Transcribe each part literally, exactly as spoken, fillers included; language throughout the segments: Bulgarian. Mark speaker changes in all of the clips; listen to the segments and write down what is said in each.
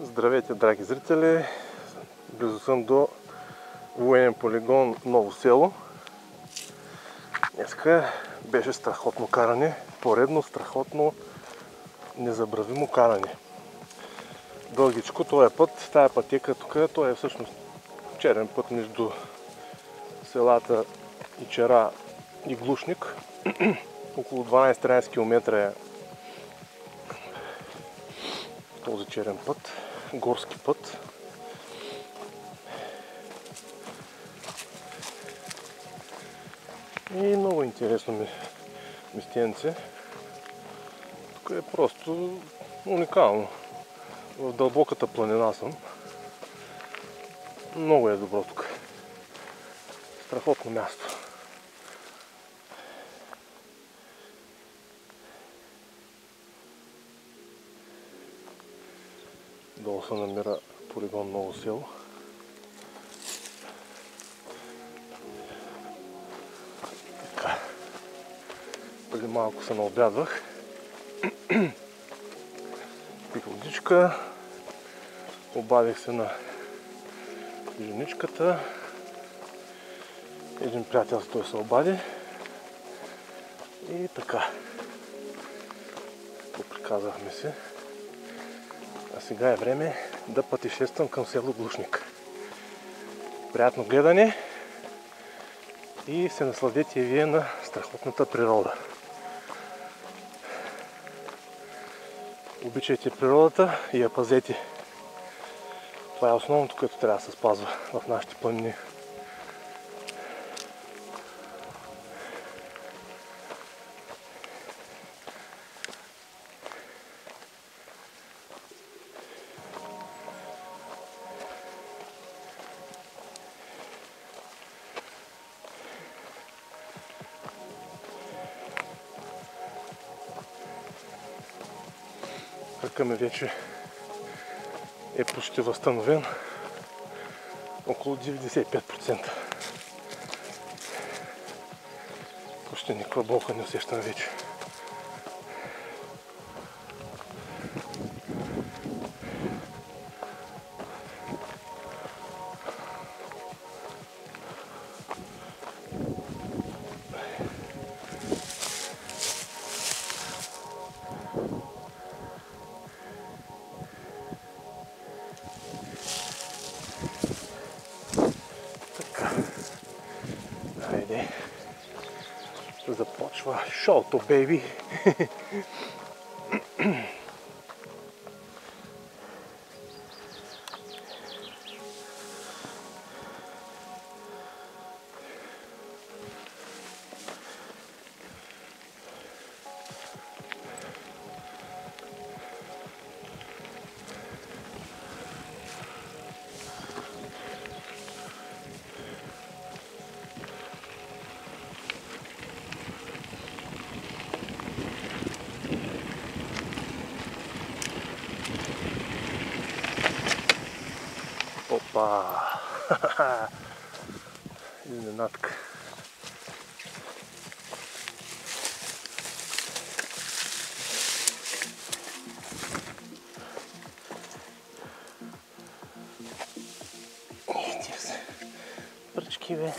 Speaker 1: Здравейте, драги зрители! Близо съм до военен полигон Ново село. Днеска беше страхотно каране, поредно страхотно, незабравимо каране. Дългичко този път, тая пътека тук, той е всъщност черен път между селата Ичера и Глушник. Около дванайсет-тринайсет километра е този черен път, горски път. И много интересно местенце. Тук е просто уникално. В дълбоката планина съм. Много е добро тук. Страхотно място. Долу се намира полигон Ново село. Така. Преди малко се наобядвах. Пих водичка. Обадих се на женичката. Един приятел той се обади. И така. Поприказахме се. А сега е време да пътешествам към село Глушник. Приятно гледане и се насладете и вие на страхотната природа. Обичайте природата и я пазете. Това е основното, което трябва да се спазва в нашите планини. Кръка ми вече е почти възстановен, около деветдесет и пет процента. Почти никаква болка не усещам вече. Хайде, започва шоуто, бейби! Опа! Изненадка. Ети се. Пръчки, бе.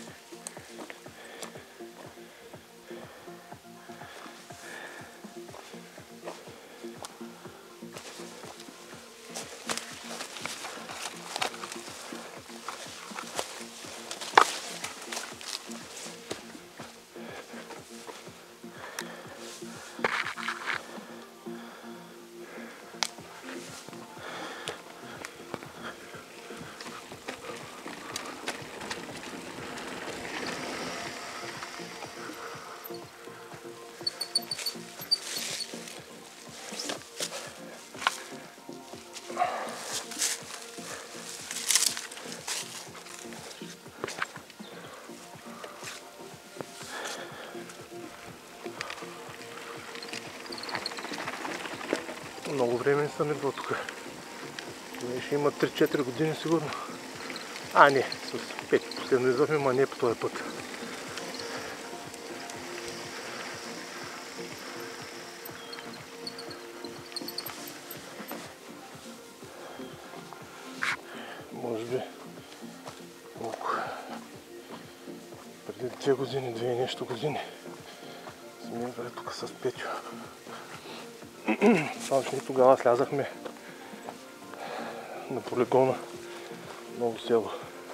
Speaker 1: Много време не съм идвал тук. Ще има три-четири години сигурно. А, не, с пети последно идвахме, ма не по този път. може би колко? Преди две години, две и нещо години сме идвали тук с Петю. Само че тогава слязахме на полигона Ново село.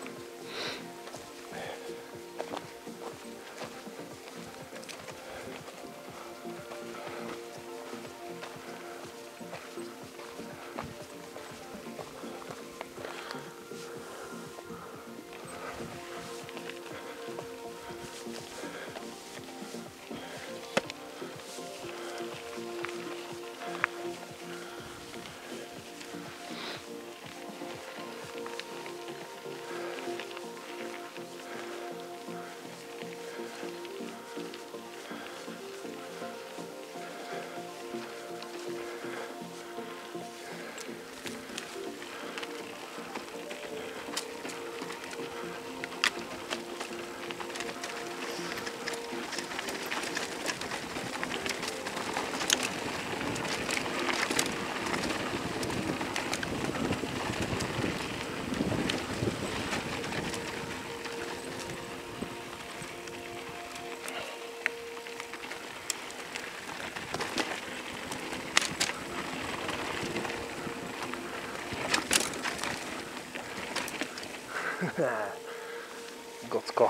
Speaker 1: Готско.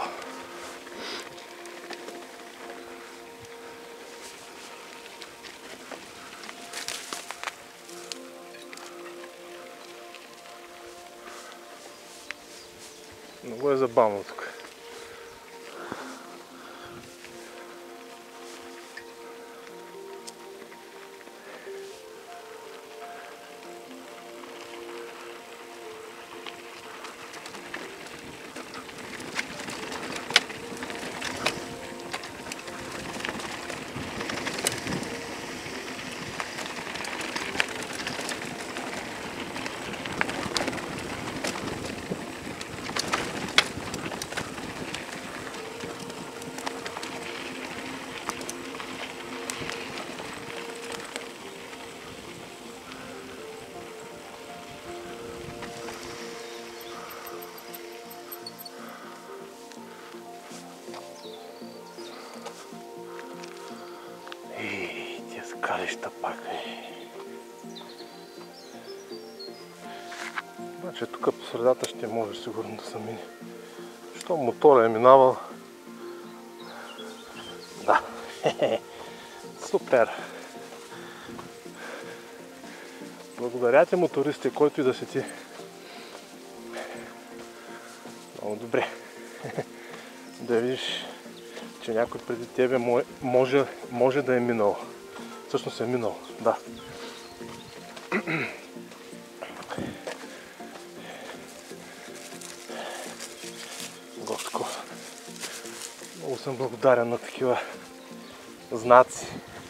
Speaker 1: Много е забавно тук. Скалища пак е. Значи тук по средата ще може сигурно да се мине. Що мотора е минавал. Да. Супер. Благодаря ти, мотористи, който и да си ти. Много добре. Да видиш, че някой преди тебе може, може да е минал. Всъщност е минал, да. Готко. Много съм благодарен на такива знаци.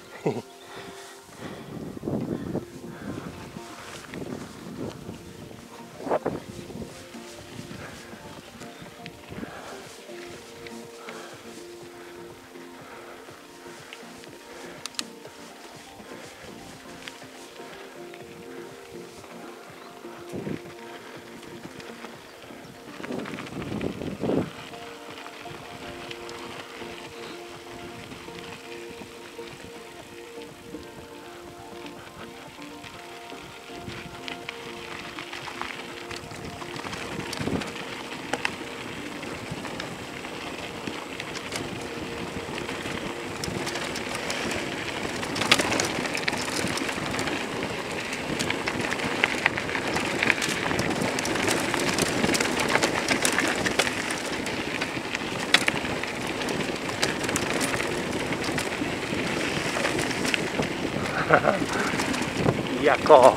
Speaker 1: Яко!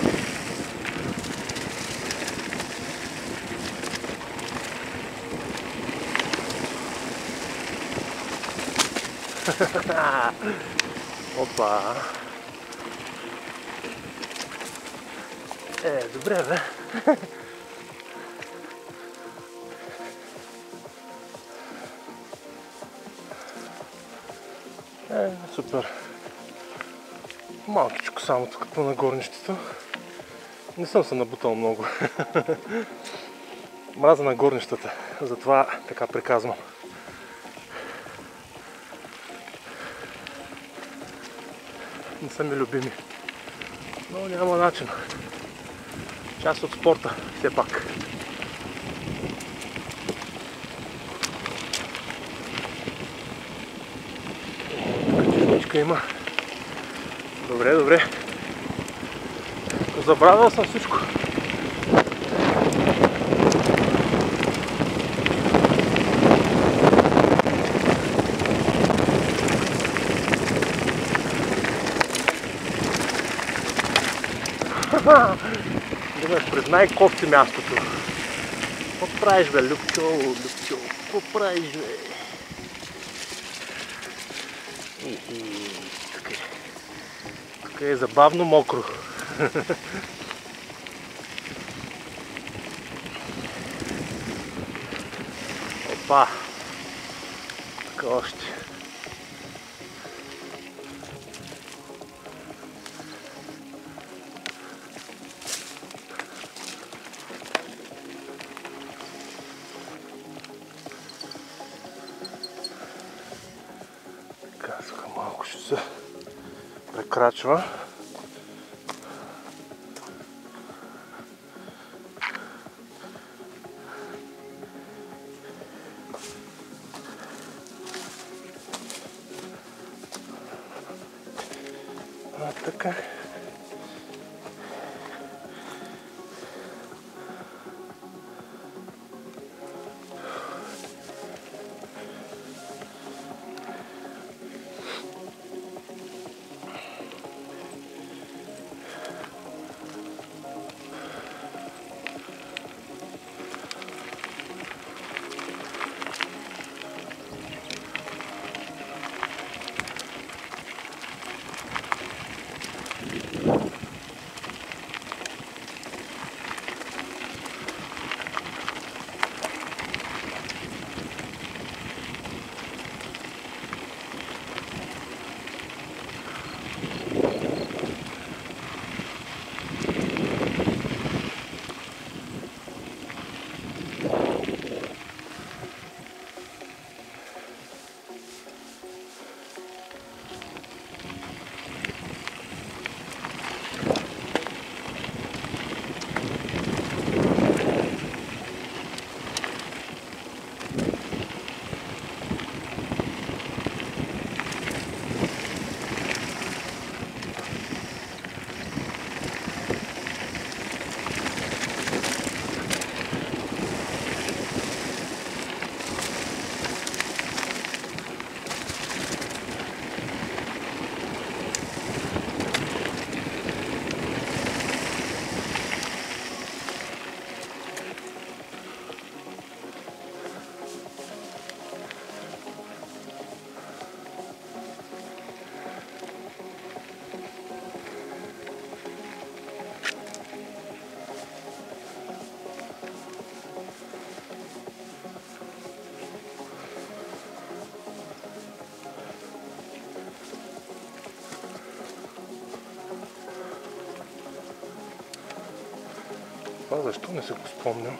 Speaker 1: Опа! Е, добре, бе! Е, супер! Малкичко само тук по нагорнището. Не съм се набутал много. Мраза на горнищата, затова така приказвам. Не са ми любими, но няма начин. Част от спорта, все пак. Чешмичка има. Добре, добре. Забравял съм всичко. Думаш, признай кофти мястото. Какво правиш, бе, Любчо, Любчо? Какво правиш, бе? И, и, тук е. Тук е забавно мокро. Опа! Тук още. Малко ще се прекрачва. А, така. Това защо не се го спомням?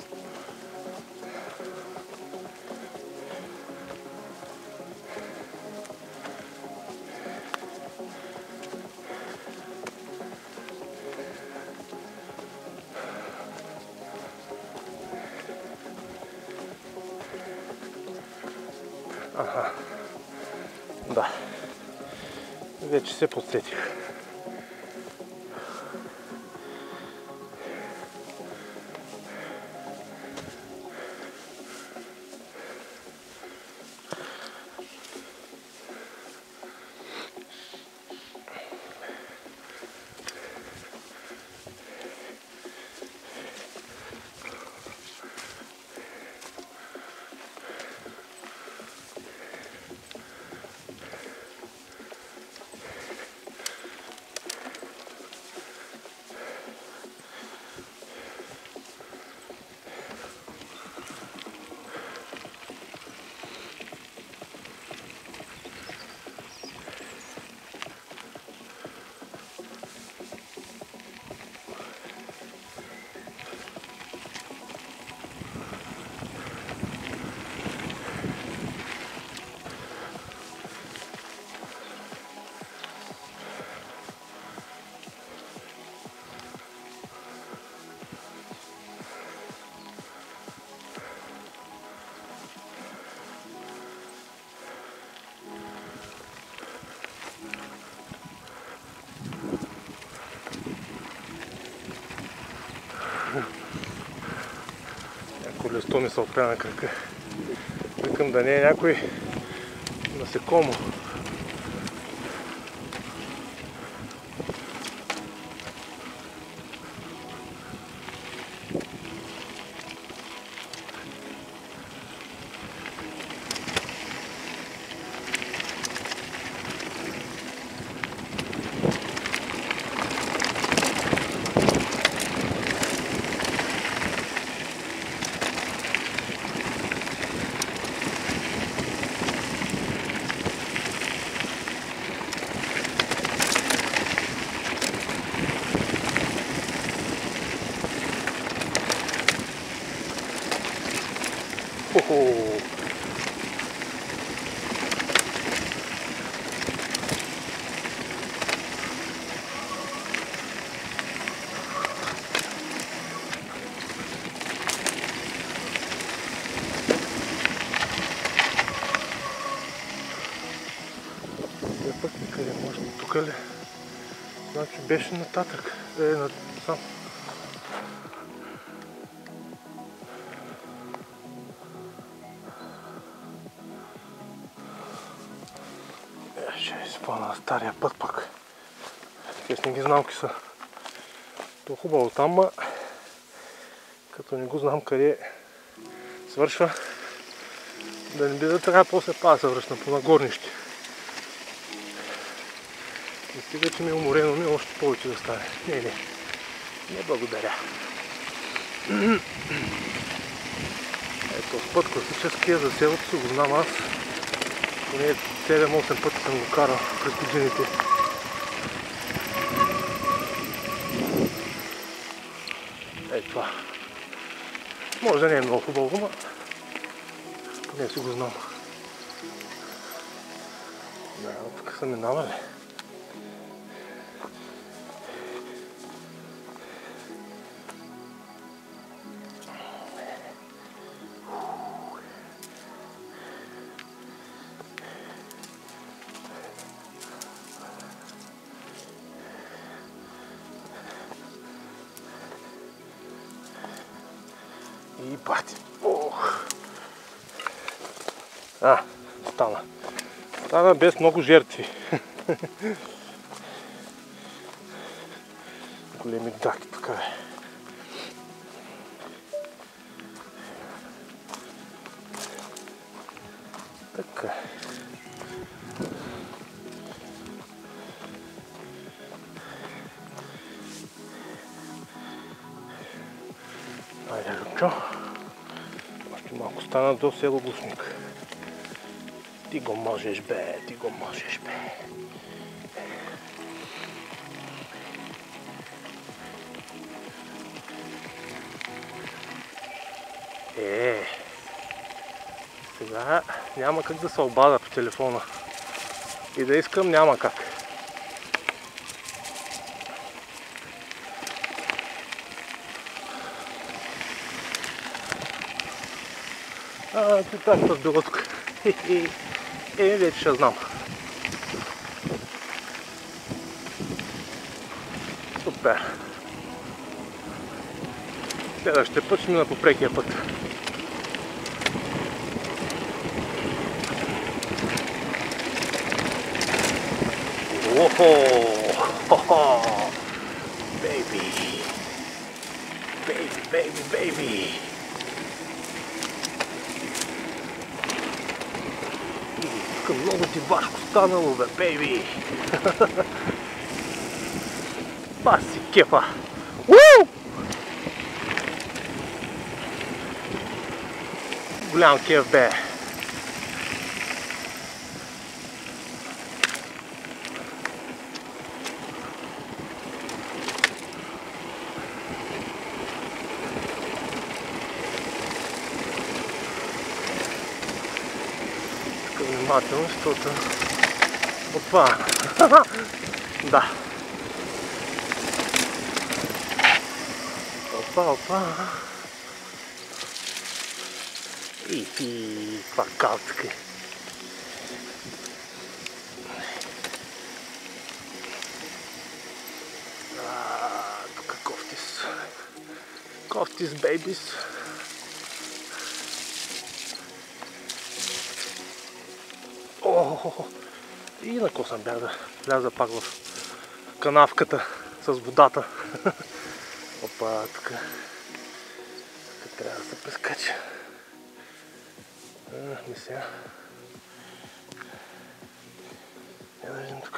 Speaker 1: Аха. Да. Вече се подсетих. защо ми се опря на крака. Викам да не е някой насекомо. Хо-хо! Е, пък никъде може. Тук ли? Значи беше нататък. Е, на... сам. Ще изпълна на стария път пък. Те снеги знамки са. То хубаво там, ма като не го знам къде свършва, да не би да трябва после пак да се връщам по нагорнище. Не стига, че ми е уморено, ми още повече да стане. Не, не. Не благодаря. Ето, път класическия за селото си го знам аз. Поне седем-осем пъти съм го карал през годините. Ей това. Може да не е много хубаво, но поне си го знам. Да, тук са минавали. И бати. Ох. А, стана. Стана без много жертви. Големи даки тук е. Така. Айде, Лючо. Още малко стана до село Гусник. Ти го можеш, бе, ти го можеш, бе. Е, сега няма как да се обада по телефона. И да искам, няма как. А, ти така с било тук. Е, вече ще знам. Супер. Следващия път ще мина по прекия път. Охо! Хо-хо! Бейби! Бейби, бейби, бейби! Тук много ти важко станало, бе, бейби! Бас си кефа! Уу! Голям кеф, бе! Внимателно, защото... Опа! Да! Опа, опа! И ти, каква калцка! Тук кофтис! Кофтис, бейбис! Охо-хо-хо. И на ко съм бях да вляза пак в канавката с водата. Опа, тук. Тук трябва да се прескача. А, мисля. Я да видим тук.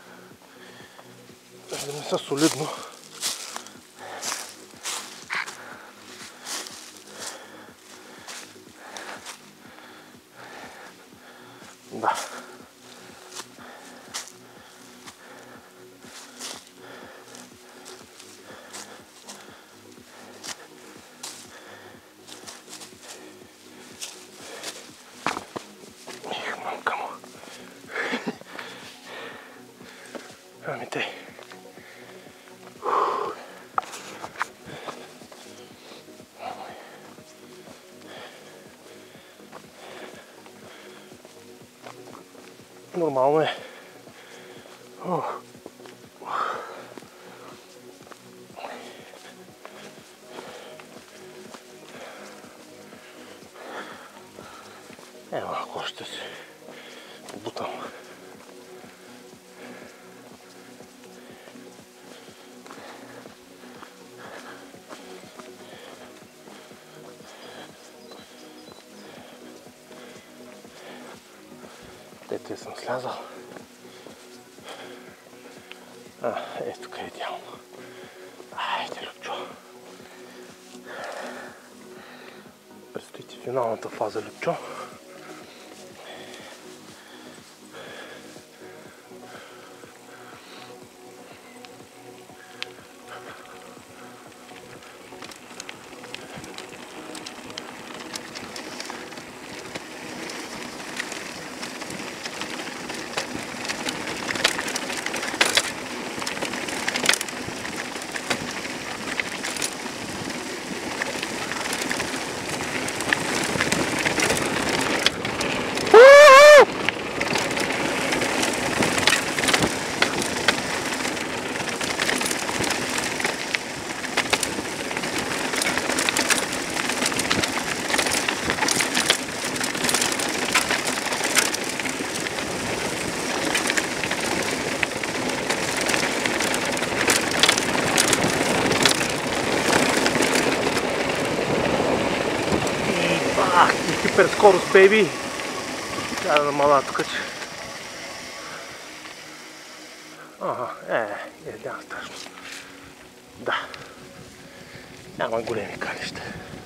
Speaker 1: Да не са солидно. Да. Ех, мамка му. Ами тъй. Нормално е. Ох. Е, малко ще се бутам. Ето съм слязал. А, е, тук е идеално. Айде, Любчо. Предстои ти финалната фаза, Любчо. Хипер скорост, бейби. Трябва да намаля тук, че... Ага, е, е, няма страшно. Да. Няма големи калища.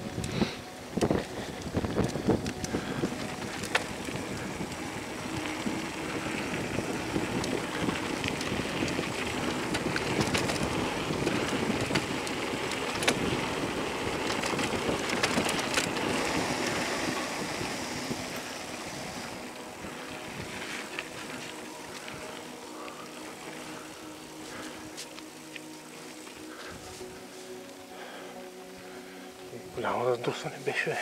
Speaker 1: Голямо раздусване беше.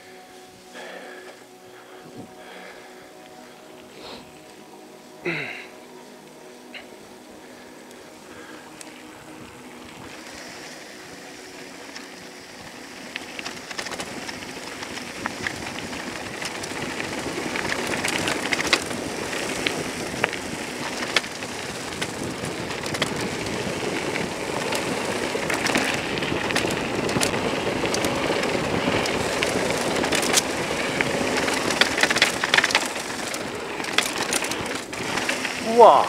Speaker 1: Вау!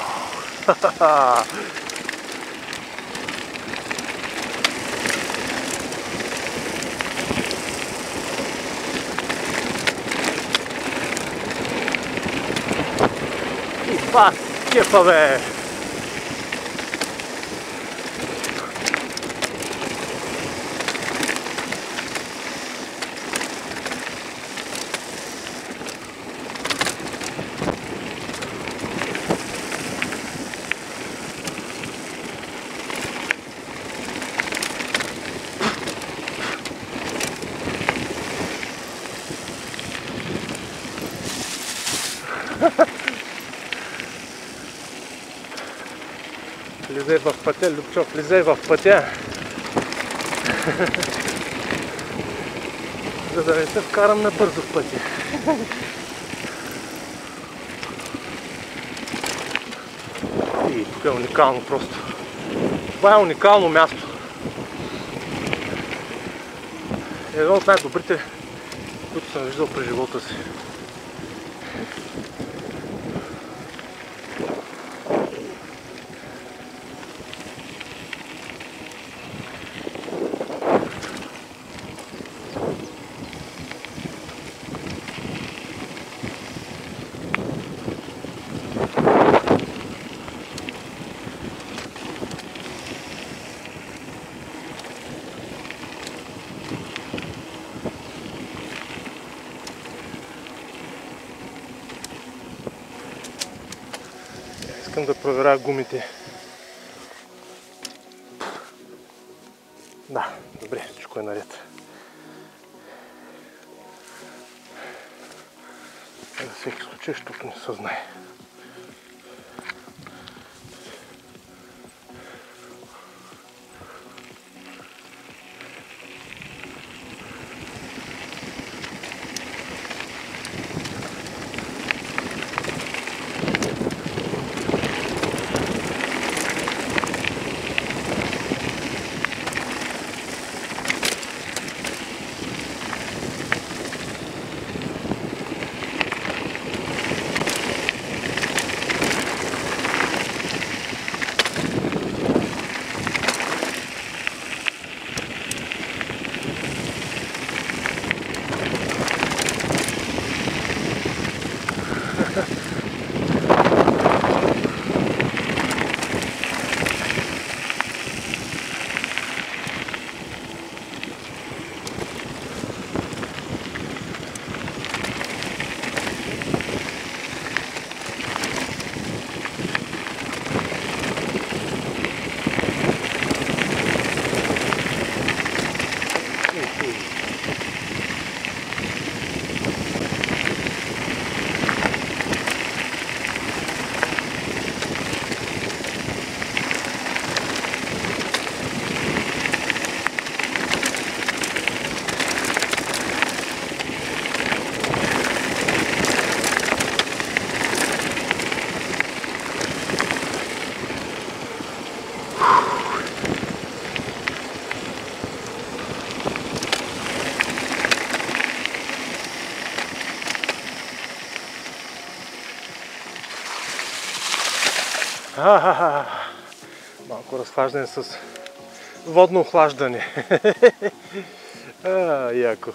Speaker 1: И бас кефа, бе! Влизай в пътя, Любчо, влизай в пътя. За да не се вкарам набързо в пътя. Тук е уникално просто. Това е уникално място. Едно от най-добрите, които съм виждал през живота си. Искам да проверя гумите. Да, добре, всичко е наред. За всеки случай, защото не се знае. А-ха-ха. Малко разхлаждане с водно охлаждане. А, яко.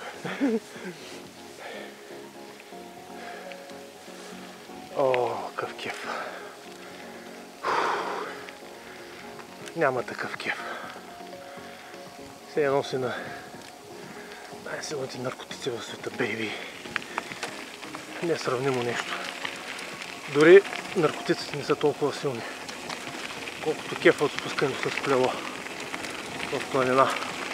Speaker 1: О, какъв кеф. Няма такъв кеф. Все едно си на най-силните наркотици в света, бейби. Несравнимо нещо. Дори наркотиците не са толкова силни, колкото кефа от спускането с колело в планина.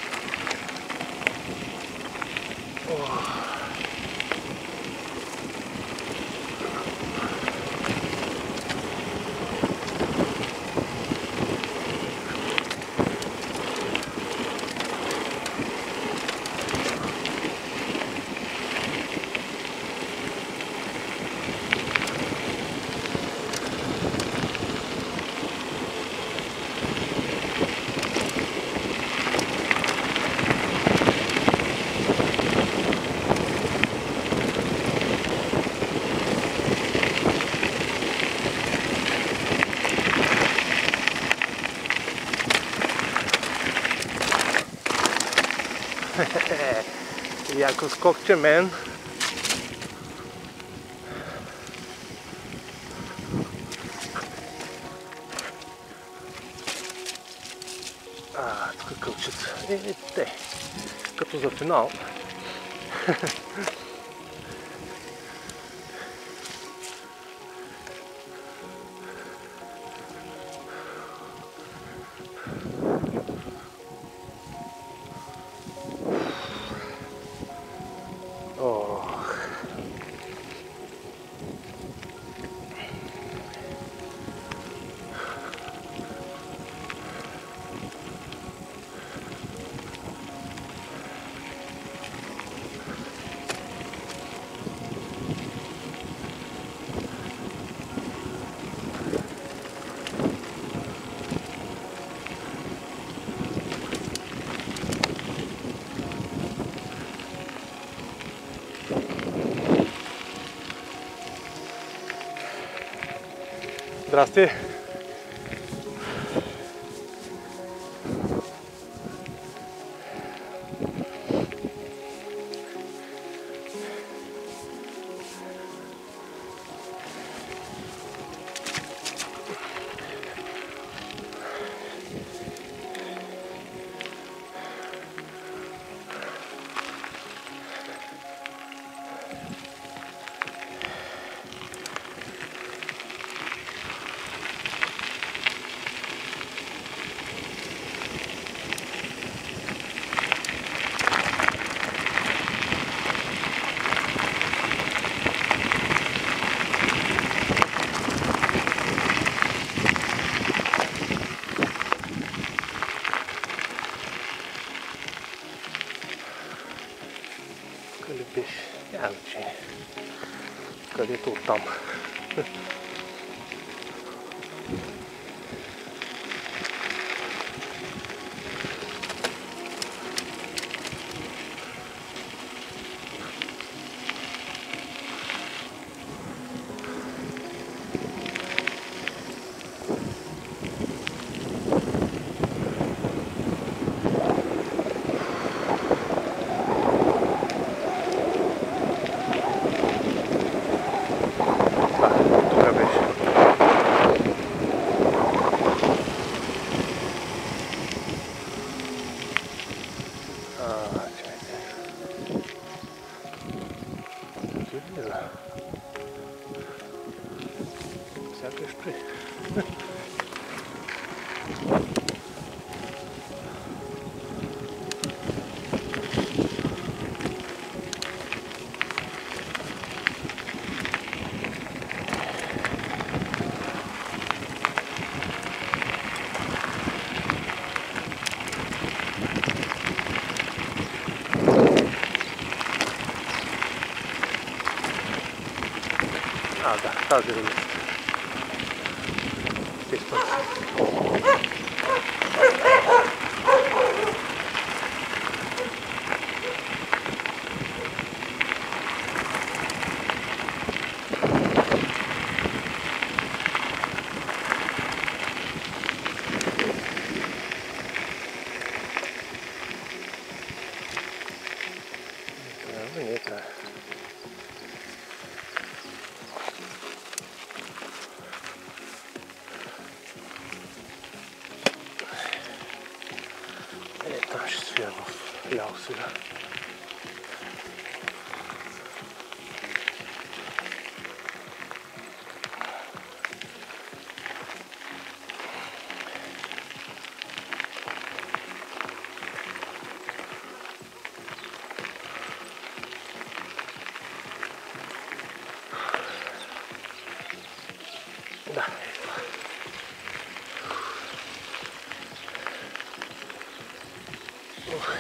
Speaker 1: Яко скокче, мен. А, тук кълчица. Е, е, те. Като за финал. Здрасти! Къде беше? Няма значение. Където оттам. Сякаш при. А, да, тази релист. Не трябва. Е, там ще свия в ляво сега. Да, е това. Ух.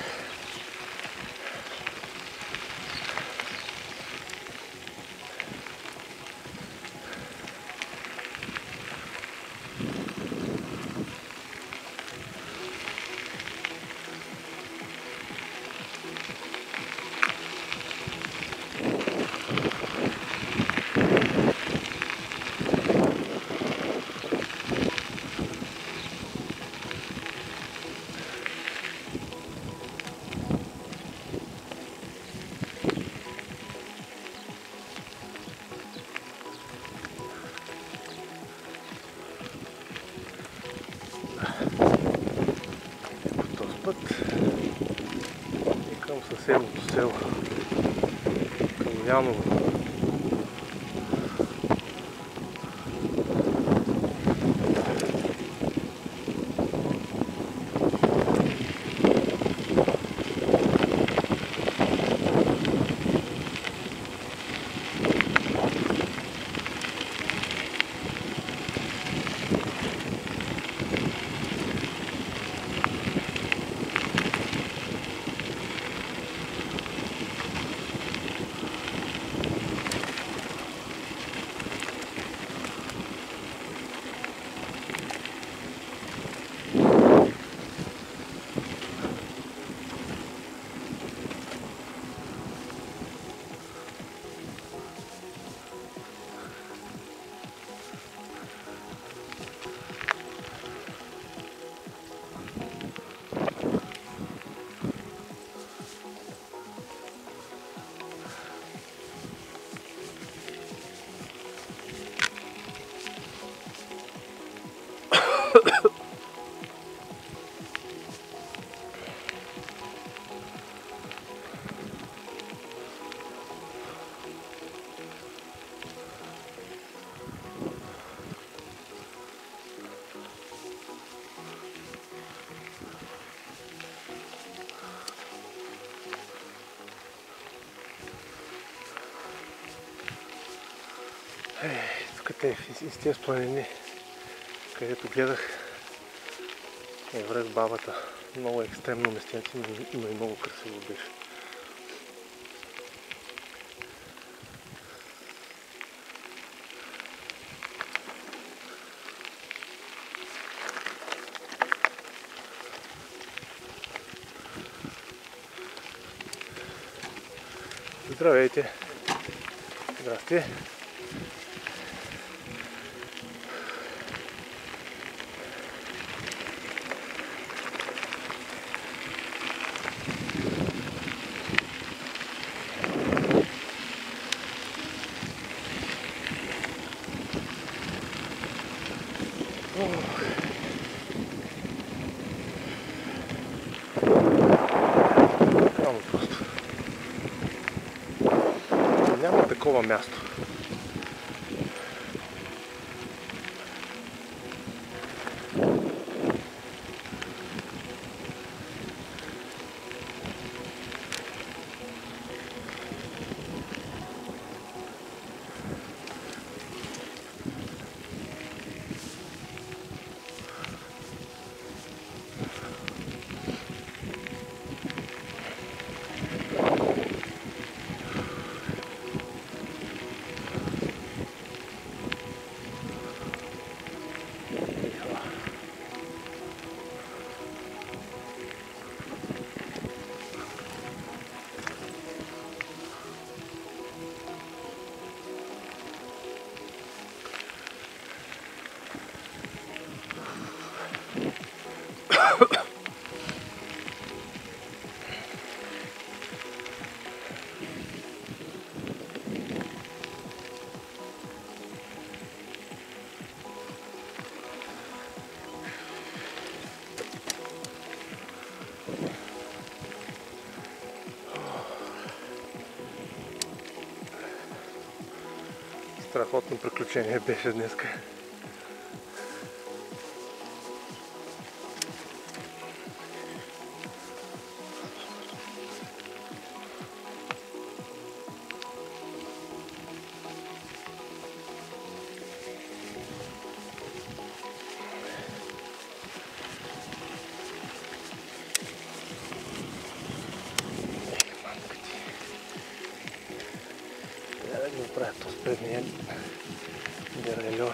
Speaker 1: Път и към съседното село, към Яново. Тук те из тези планини, където гледах, е връх Бабата. Много екстремно местенце, но и много красиво беше. Здравейте! Здрасти! Само просто. Няма такова място. Страхотно приключение беше днеска. Да го правя то с предния дерелюр.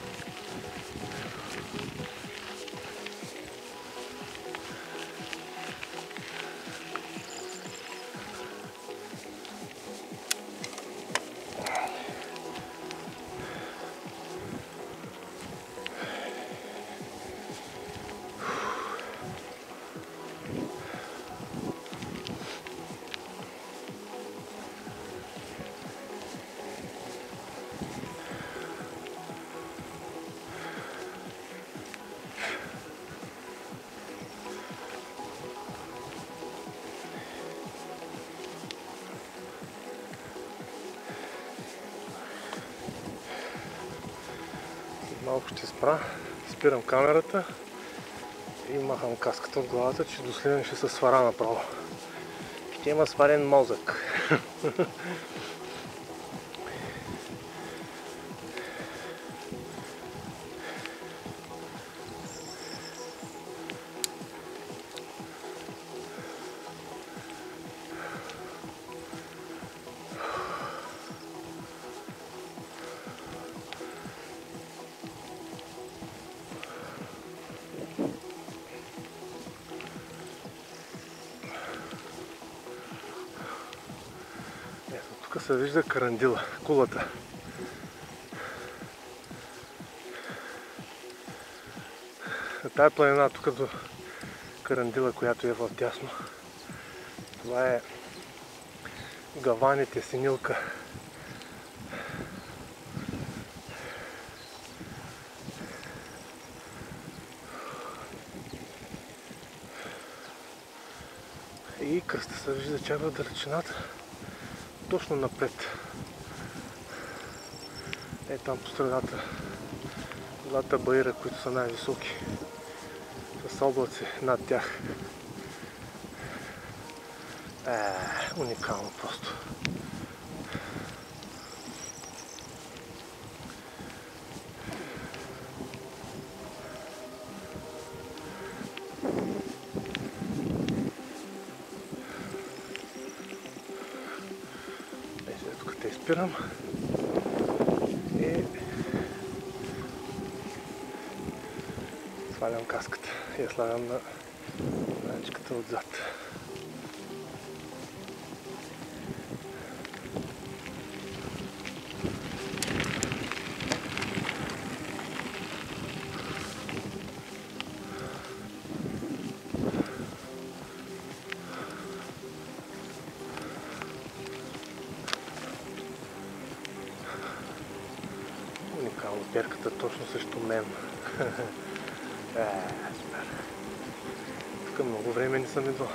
Speaker 1: Малко ще спра, спирам камерата и махам каската от главата, че до следен ще се свара направо. Ще има сварен мозък. Тук се вижда Карандила, кулата. Тая планина тук до Карандила, която е в дясно, това е Гаваните, Синилка. И кръста се вижда чак в далечината, точно напред. Е там по средата двата баира, които са най-високи, с облаци над тях. Е, уникално просто. Е, сега тук те изпирам и свалям каската и я слагам на маничката отзад. Уникално, перката точно срещу мен. Е, супер. Тук много време не съм идвал.